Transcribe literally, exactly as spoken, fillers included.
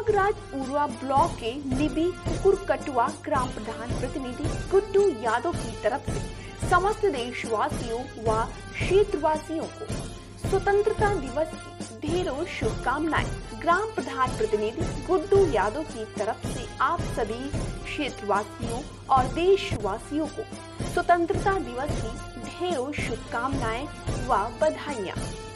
Prayagraj Urua block के लिबी कुकुरकटुआ ग्राम प्रधान प्रतिनिधि गुड्डू यादव की तरफ से समस्त देशवासियों व क्षेत्रवासियों को स्वतंत्रता दिवस की ढेरों शुभकामनाएं। ग्राम प्रधान प्रतिनिधि गुड्डू यादव की तरफ से आप सभी क्षेत्रवासियों और देशवासियों को स्वतंत्रता दिवस की ढेरों शुभकामनाएं व बधाइयां।